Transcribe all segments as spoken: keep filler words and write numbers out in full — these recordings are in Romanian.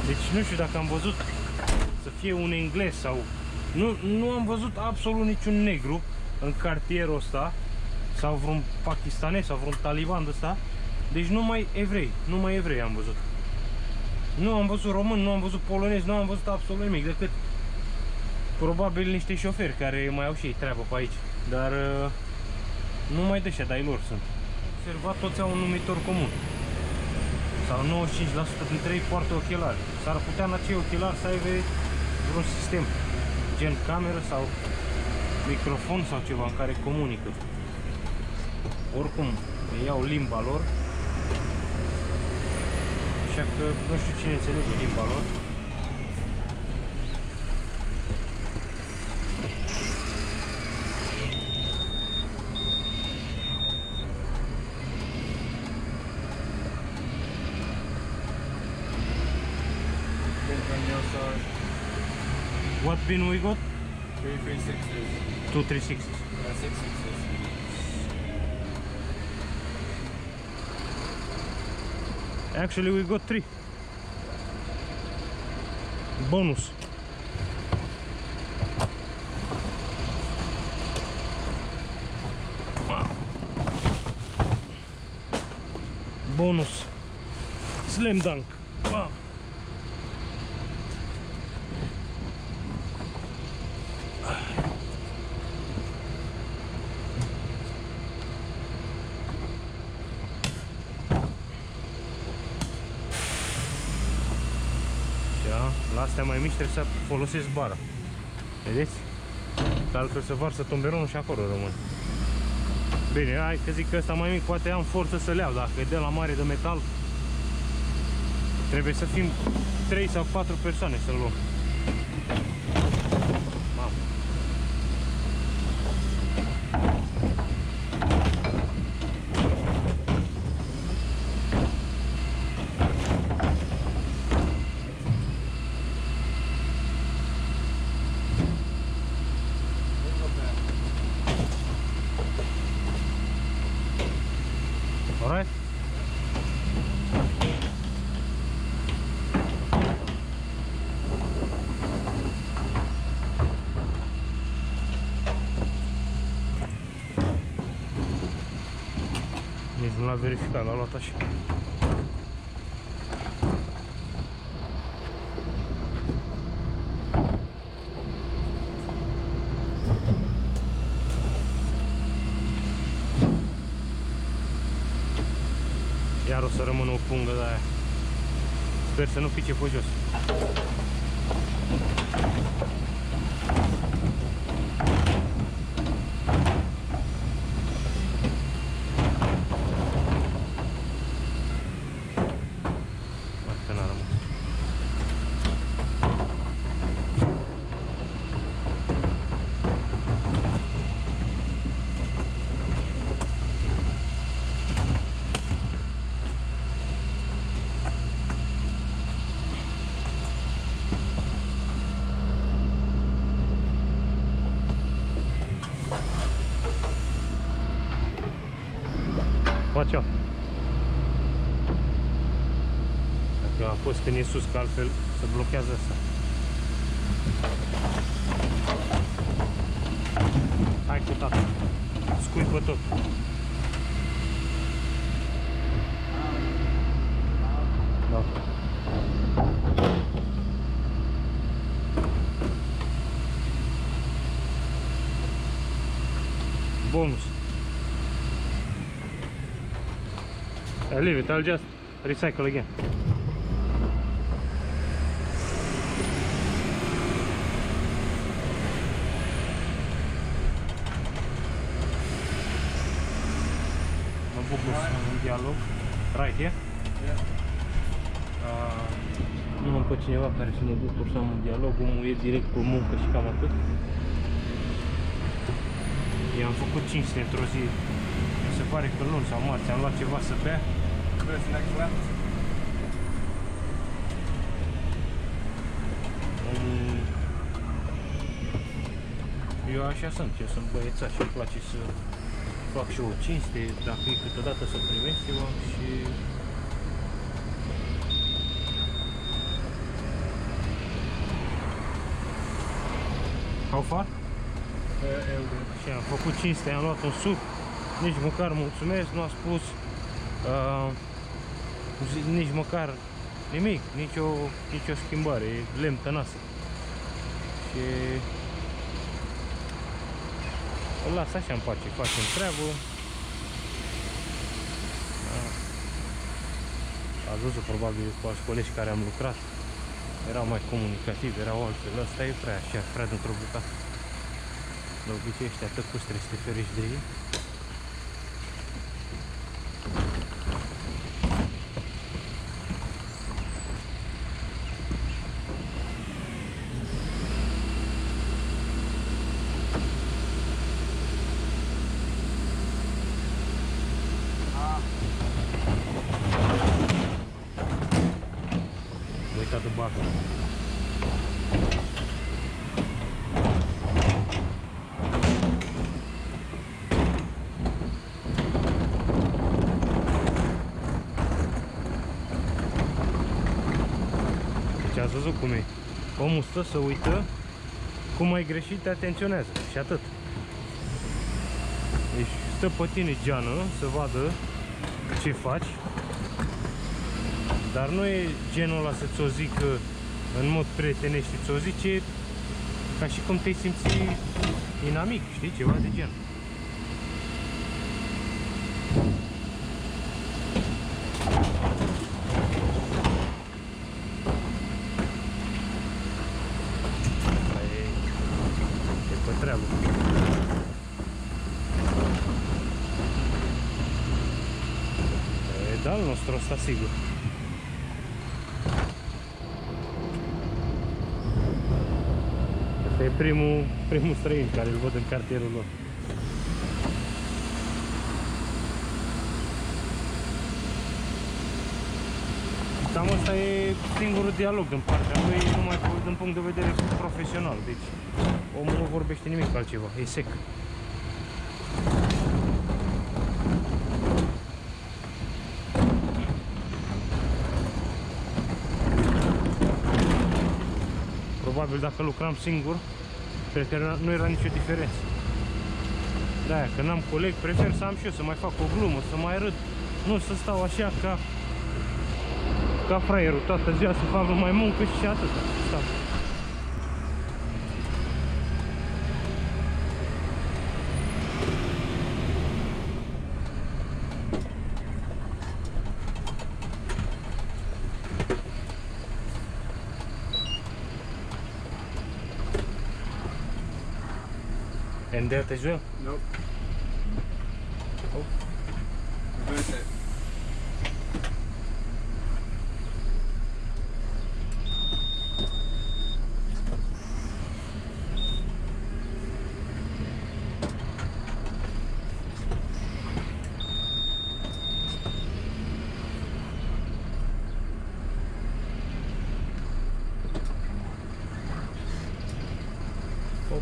Deci nu știu dacă am văzut să fie un englez sau... Nu, nu am văzut absolut niciun negru în cartierul ăsta, sau vreun pakistanez sau vreun taliban de ăsta. Deci numai evrei, numai evrei am văzut. Nu am văzut român, nu am văzut polonez, nu am văzut absolut nimic decât probabil niște șoferi care mai au și ei treabă pe aici. Dar numai de ăștia de-ai lor sunt. Observat, toți au un numitor comun. Sau nouăzeci și cinci la sută dintre ei poartă ochelari. S-ar putea în acei ochelari să aibă vreun sistem, gen cameră sau microfon sau ceva în care comunică. Oricum, iau limba lor, așa că nu știu cine înțelege limba lor. What bin we got? three three sixes. Two three sixes. Yeah, six sixes. Actually, we got three. Bonus. Bonus. Slam dunk. Wow. La astea mai mici trebuie să folosesc bara. Vedeți? Că altfel se varsă tomberonul și acolo rămân. Bine, hai că zic că ăsta mai mic poate am forță să le iau. Dacă e de la mare de metal, trebuie să fim trei sau patru persoane să-l luăm. Mamă. Alright? Nici nu l-a verificat, l-a luat așa. Iar o să rămână o pungă de aia. Sper să nu pice pe jos. Asta n-a rămas. Watch out. Dacă a fost când e sus, că altfel se blochează asta. Hai cu tata. Scuipă tot. Da. Bonus. I leave it, I'll just recycle again. Mă bucur să am un dialog. Right here? Yeah. Uh, nu am pe cineva care să mă bucur să am un dialog. Omul e direct pe muncă și cam atât. I-am făcut cinste într-o zi. Mi se pare că luni sau marți am luat ceva să bea. First next left. Eu așa sunt, eu sunt băiețat și îmi place să fac și o cinste, dacă e câteodată să primesc, eu am și How far? Uh, Eldon. Și am făcut cinste, am luat un suc. Nici măcar mulțumesc, nu a spus uh, nici măcar nimic, nici o, nici o schimbare, e lemn tănasă. Și îl las așa în pace, facem treabă. Ați văzut probabil cu alți colegi care am lucrat, erau mai comunicativi, erau altfel. Ăsta e prea așa, prea dintr-o bucată. De obicei ăștia tăcuți trebuie să te ferești de ei. Uitat de bacă. Deci ați văzut cum e. Omul stă să uită, cum ai greșit, te atenționează și atât. Deci stă pe tine geană să vadă ce faci. Dar nu e genul ăla să ți-o zic în mod prietenesc, ți-o zice ca și cum te simți inamic, știi, ceva de gen. Asta e, e pe treabă. E de al nostru ăsta, sigur. E primul, primul străin care îl văd în cartierul lor. Cam asta e singurul dialog din partea lui, numai din punct de vedere profesional. Deci omul nu vorbește nimic altceva, e sec. Probabil dacă lucram singur, cred că nu era nicio diferență. De-aia, că n-am coleg, prefer să am și eu, să mai fac o glumă, să mai râd. Nu să stau așa ca ca fraierul toată ziua, să fac numai muncă și atât. Stau. And that as well? Nope. Oh. Reverse it. Oh.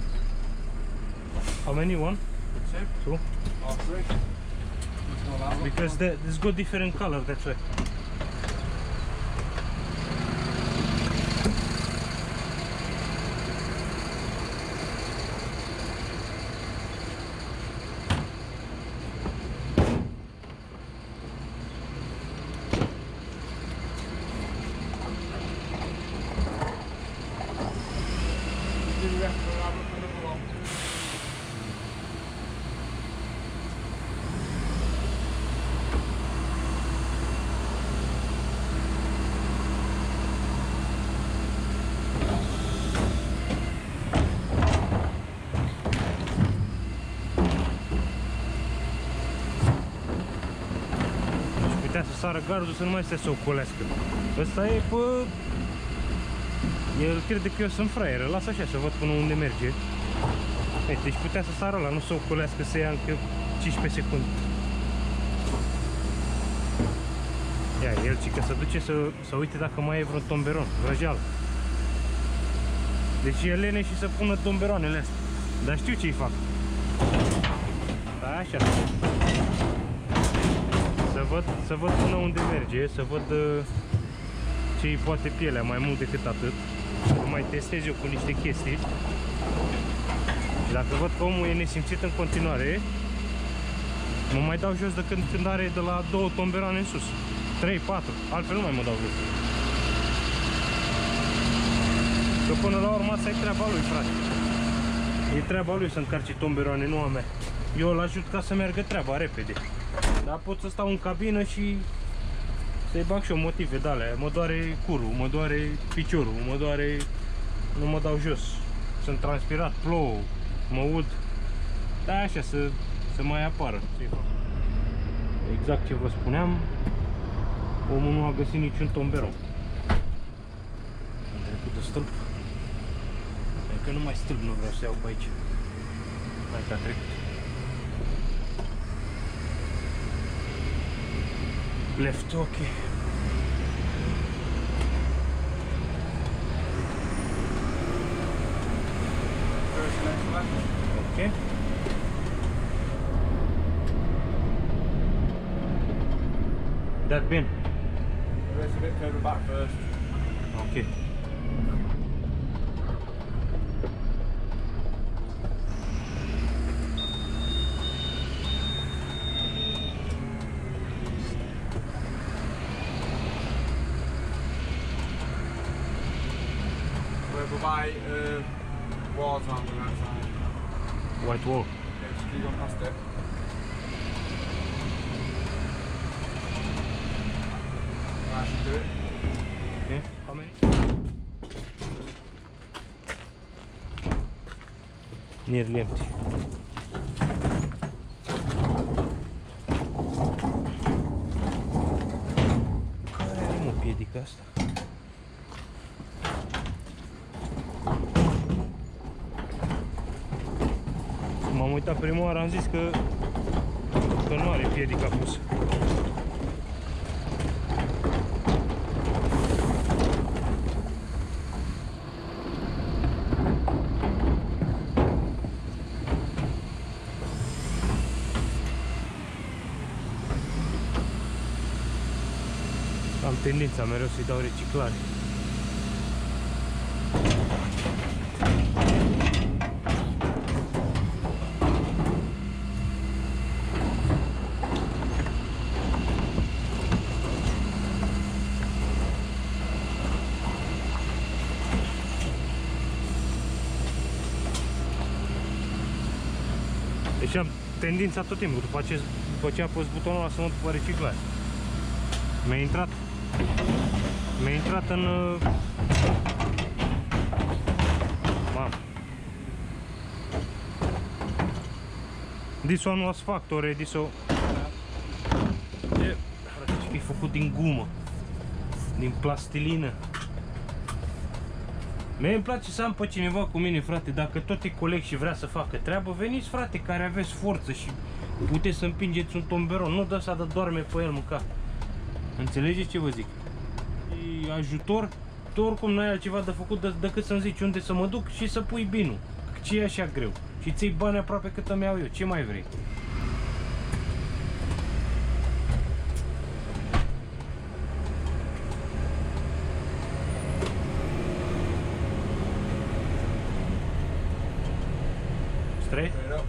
How many? One? Two. Two? Or three. It's not that much. Because the, this got different color, that's why. Do the rest of it, I'll look for another one. Deci putea să sară gardul să nu mai stea să ocolească. Ăsta e pe... El crede că eu sunt fraier, lasă așa să văd până unde merge. Uite, deci putea să sară ăla, nu să ocolească, să ia încă cincisprezece secunde. Ia, el ci că se duce să, să uite dacă mai e vreun tomberon, vrăjeală. Deci e lene și să pună tomberoanele astea. Dar știu ce-i fac. Da, așa. Să văd, să văd până unde merge, să văd uh, ce-i poate pielea, mai mult decât atât. mai testez eu cu niște chestii. Și dacă văd că omul e nesimțit în continuare, mă mai dau jos de când, când are de la două tomberoane în sus. trei, patru, altfel nu mai mă dau jos. Că până la urmă asta e treaba lui, frate. E treaba lui să încarce tomberoane, nu a mea. Eu îl ajut ca să meargă treaba repede. Dar pot să stau în cabină și să-i bag și eu motive de alea. Mă doare curul, mă doare piciorul, mă doare... Nu mă dau jos. Sunt transpirat, plouă, mă ud. Da, așa, să, să mai apară. Exact ce vă spuneam, omul nu a găsit niciun tomberon. Am trecut de stâlp. Că numai stâlp nu vreau să iau pe aici. Hai că a trecut. Left, ok. Ok. That bin. There's a bit further back first. Ok. We're by uh, walls on the right side. White wall. Yeah, just keep going past it. I should do it. Okay. How many? Nearly empty. Care are, mă, piedica asta? M-am uitat prima oară, am zis că, că nu are piedica pusă. Am tendința mereu să-i dau reciclare. Deci am tendința tot timpul, după ce, după ce a pus butonul ăla să mă duc pe reciclare. Mi-a intrat Mi-a intrat în... Mamă. This one was factory, this one... E, frate, e făcut din gumă. Din plastilină. Mie îmi place să am pe cineva cu mine, frate. Dacă tot e coleg și vrea să facă treabă, veniți, frate, care aveți forță și puteți să împingeți un tomberon. Nu dă să de doarme pe el mânca. Înțelegeți ce vă zic? E ajutor, tu oricum n-ai altceva de făcut de, decât să-mi zici unde să mă duc și să pui binul. Ce e așa greu? Și ți-i bani aproape cât îmi iau eu. Ce mai vrei? Straight? Straight up.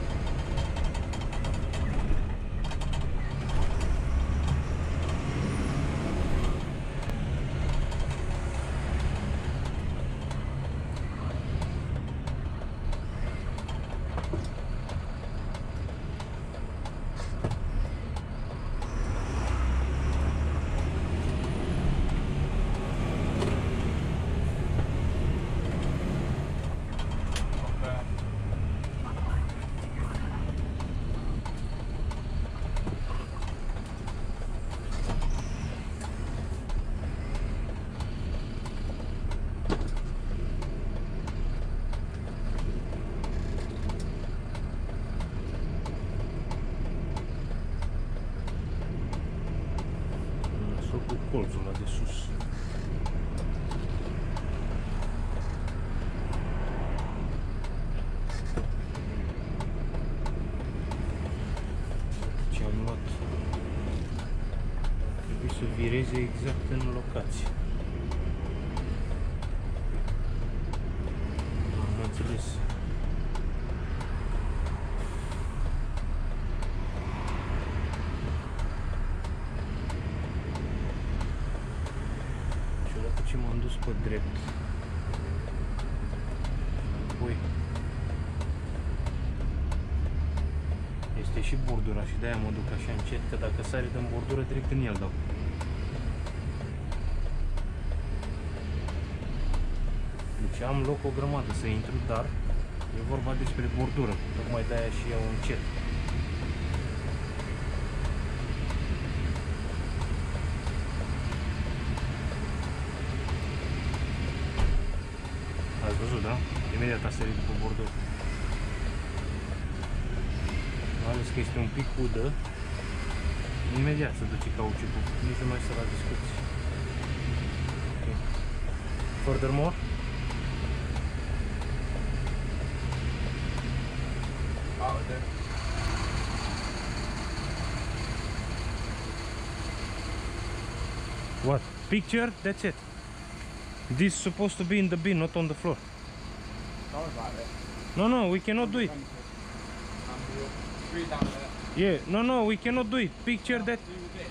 Colțul ăla de sus. Ce am luat? Trebuie să vireze exact în locație. Și m-am dus pe drept. Ui. Este și bordura și de-aia mă duc așa încet, că dacă sari din bordură direct în el dau. Deci am loc o grămadă să intru, dar e vorba despre bordură, tocmai de-aia și eu încet. Ați văzut, da? Imediat a sărit după bordură. Mai ales că este un pic udă, imediat se duce cauciucul, nici nu mai stă la discuții. Okay. Furthermore, Out there. what? Picture? That's it. This is supposed to be in the bin, not on the floor. Sounds like it. No, no, we cannot do it. Three down there. Yeah, no, no, we cannot do it. Picture that.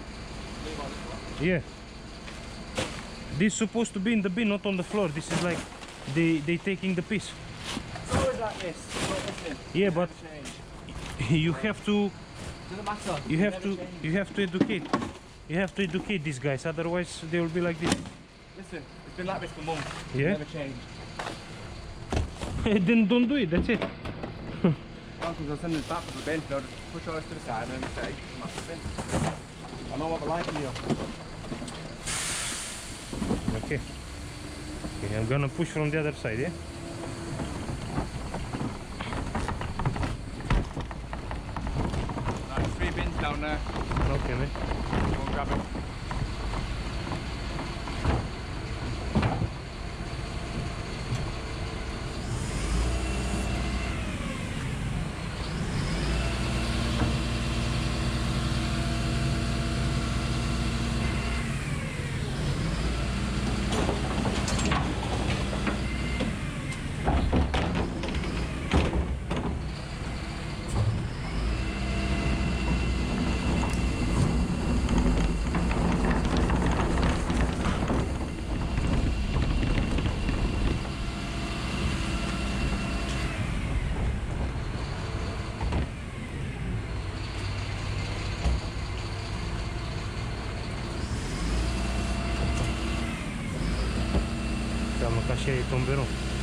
Yeah. This is supposed to be in the bin, not on the floor. This is like they they taking the piece. It's always like this. Not listening. Yeah, but Change. you have to Doesn't matter. you have to Never change. you have to educate. You have to educate these guys, otherwise they will be like this. Listen, it's been like this for months. Yeah? Never changed. Then don't do it. That's it. Because I'll send it back to the bin. They'll just push ours to the side and then say, come back to the bin. I know what they're like in here. Okay. Okay, I'm gonna push from the other side, yeah? Right, three bins down there. Okay, man. Go and grab them. Înseamnă că așa e tomberon.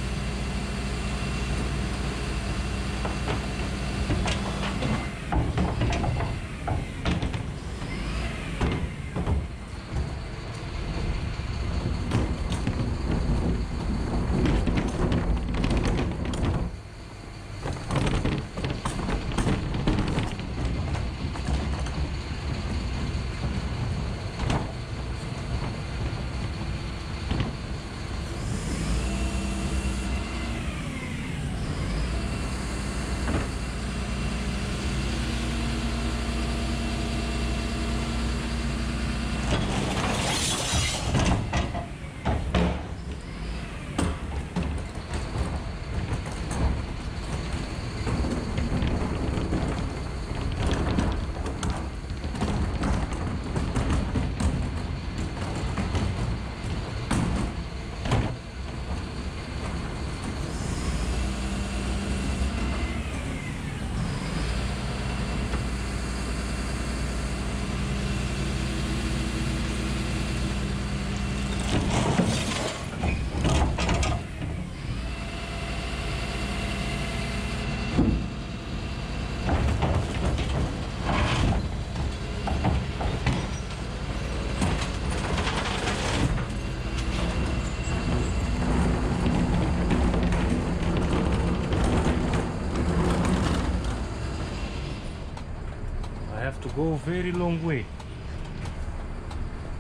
Go very long way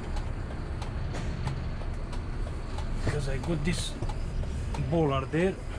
because I got this bollard there